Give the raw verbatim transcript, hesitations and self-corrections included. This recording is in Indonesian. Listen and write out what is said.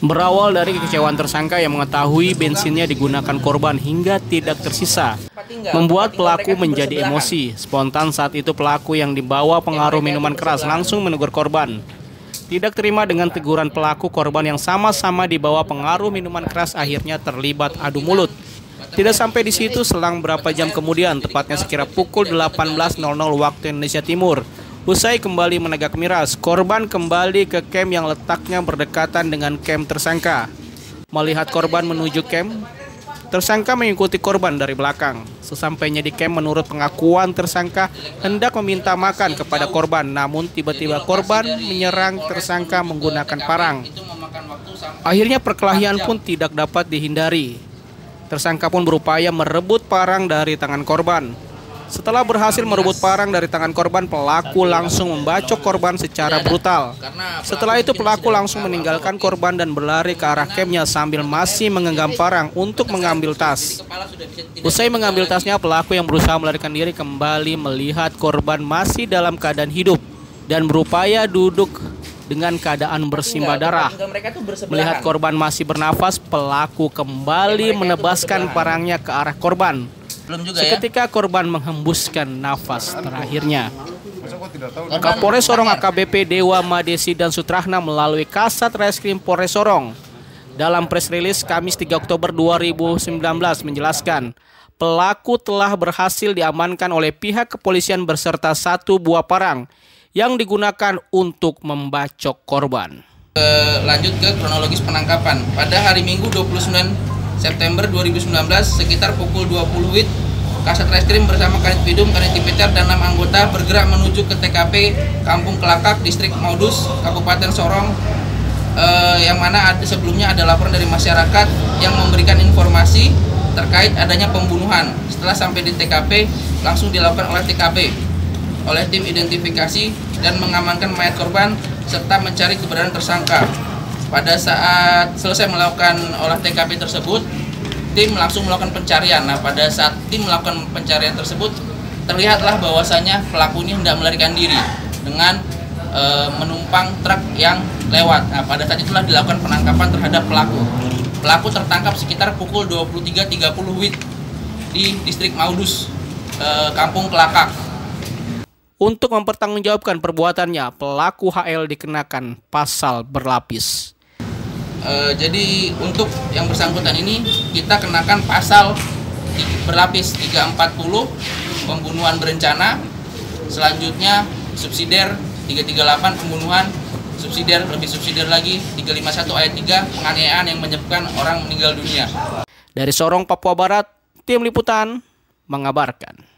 Berawal dari kekecewaan tersangka yang mengetahui bensinnya digunakan korban hingga tidak tersisa, membuat pelaku menjadi emosi. Spontan saat itu pelaku yang dibawa pengaruh minuman keras langsung menegur korban. Tidak terima dengan teguran pelaku, korban yang sama-sama dibawa pengaruh minuman keras akhirnya terlibat adu mulut. Tidak sampai di situ, selang berapa jam kemudian, tepatnya sekira pukul delapan belas waktu Indonesia Timur, usai kembali menegak miras, korban kembali ke kem yang letaknya berdekatan dengan kem tersangka. Melihat korban menuju kem, tersangka mengikuti korban dari belakang. Sesampainya di kem, menurut pengakuan tersangka, hendak meminta makan kepada korban, namun tiba-tiba korban menyerang tersangka menggunakan parang. Akhirnya perkelahian pun tidak dapat dihindari. Tersangka pun berupaya merebut parang dari tangan korban. Setelah berhasil merebut parang dari tangan korban, pelaku langsung membacok korban secara brutal. Setelah itu pelaku langsung meninggalkan korban dan berlari ke arah kemnya sambil masih menggenggam parang untuk mengambil tas. Usai mengambil tasnya, pelaku yang berusaha melarikan diri kembali melihat korban masih dalam keadaan hidup dan berupaya duduk dengan keadaan bersimbah darah. Melihat korban masih bernafas, pelaku kembali menebaskan parangnya ke arah korban. Seketika korban menghembuskan nafas terakhirnya. Kapolres Sorong A K B P Dewa Madesi dan Sutrahna melalui Kasat Reskrim Polres Sorong dalam press release Kamis tiga Oktober dua ribu sembilan belas menjelaskan, pelaku telah berhasil diamankan oleh pihak kepolisian beserta satu buah parang yang digunakan untuk membacok korban. Lanjut ke kronologis penangkapan. Pada hari Minggu dua puluh sembilan September dua ribu sembilan belas sekitar pukul dua puluh W I T, Kasat Reskrim bersama Kanit Pidum, Kanit Tipiter dan enam anggota bergerak menuju ke T K P Kampung Kelakak, Distrik Maudus, Kabupaten Sorong, eh, yang mana ada, sebelumnya ada laporan dari masyarakat yang memberikan informasi terkait adanya pembunuhan. Setelah sampai di T K P, langsung dilakukan oleh T K P oleh tim identifikasi dan mengamankan mayat korban serta mencari keberadaan tersangka. Pada saat selesai melakukan olah T K P tersebut, tim langsung melakukan pencarian. Nah, pada saat tim melakukan pencarian tersebut, terlihatlah bahwasanya pelaku ini hendak melarikan diri dengan e, menumpang truk yang lewat. Nah, pada saat itulah dilakukan penangkapan terhadap pelaku. Pelaku tertangkap sekitar pukul dua puluh tiga tiga puluh W I T di Distrik Maudus, e, Kampung Kelakak. Untuk mempertanggungjawabkan perbuatannya, pelaku H L dikenakan pasal berlapis. E, jadi untuk yang bersangkutan ini kita kenakan pasal berlapis tiga empat puluh pembunuhan berencana, selanjutnya subsidiar tiga tiga delapan pembunuhan, subsidiar lebih subsidiar lagi tiga lima satu ayat tiga penganiayaan yang menyebabkan orang meninggal dunia. Dari Sorong, Papua Barat, tim liputan mengabarkan.